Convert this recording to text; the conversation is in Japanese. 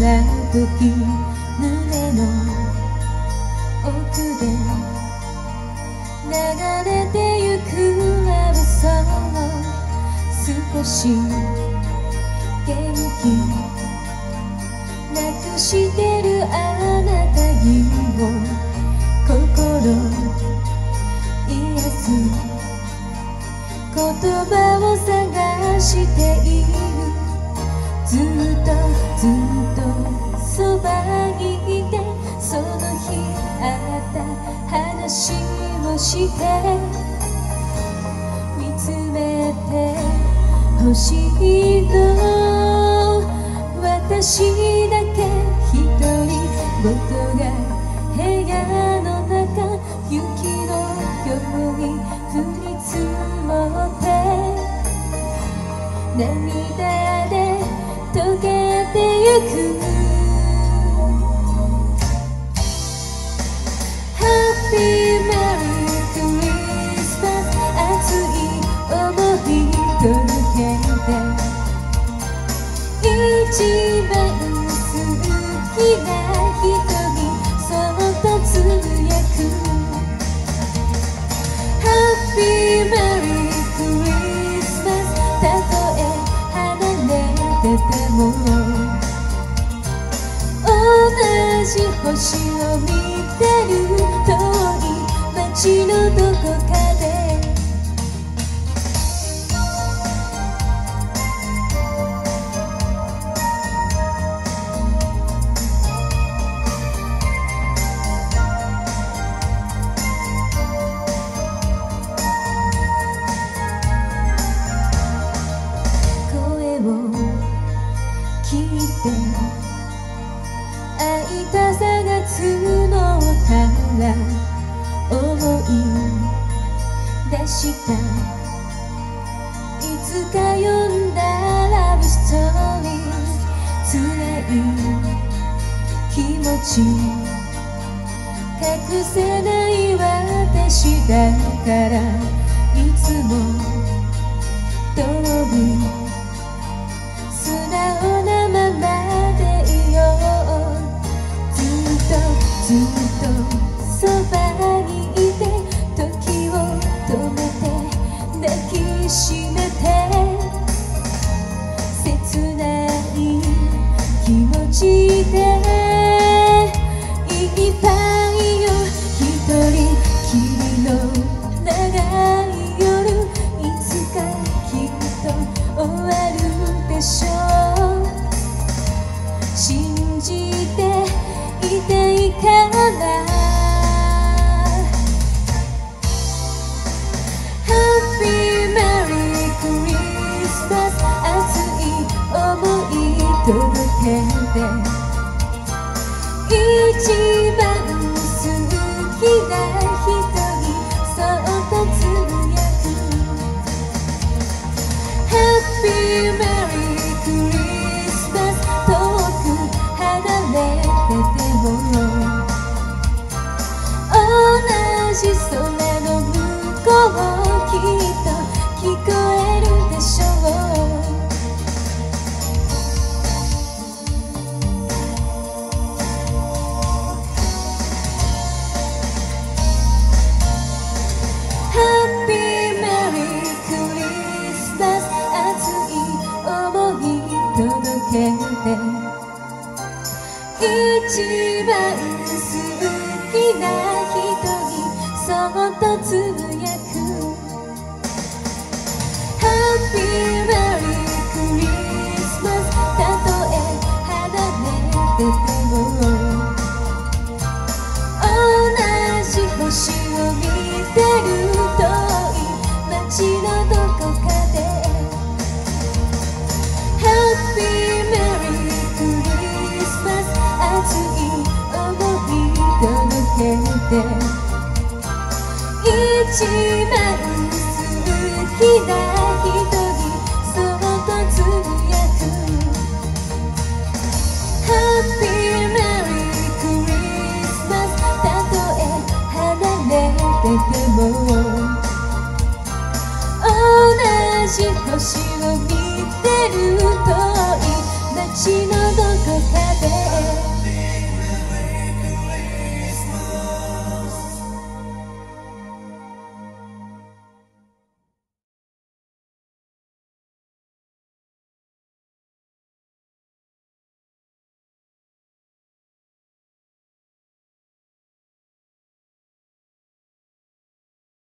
な時胸の奥で流れてゆくラブソング、少し元気なくしてるあなたにも心癒す言葉を探している。ずっとずっとそばにいて、その日あった話をして見つめてほしいの。私だけ一人ごとが部屋の中、雪のように降り積もって涙で溶けてゆく。 Happy Merry Christmas 熱い想い届けて、一番好きな人にそっとつぶやく。 Happy Merry Christmas たとえ離れてても同じ星を見てる。遠い街のどこかで声を聞いて会いたさが募ったら思い出した。いつか読んだラブストーリー、辛い気持ち隠せない私だから、いつも通り素直なままでいよう。ずっとそばにいて、時を止めて抱きしめて、切ない気持ちでいっぱいよ。一人きりの長い夜、いつかきっと終わるでしょう。信じていていいから。 Happy Merry Christmas 熱い想い届けて、一番好きな人にそっとつぶやく。 Happy Merry Christmas 遠く離れてても同じ空の向こう、きっと聞こえるでしょう。 Happy Merry Christmas 熱い想い届けて、一番好きな人にそっとつぶやく。 Happy Merry Christmas たとえ離れてても同じ星を見てる。遠い街のどこかで Happy Merry Christmas 熱い想い届けて、一番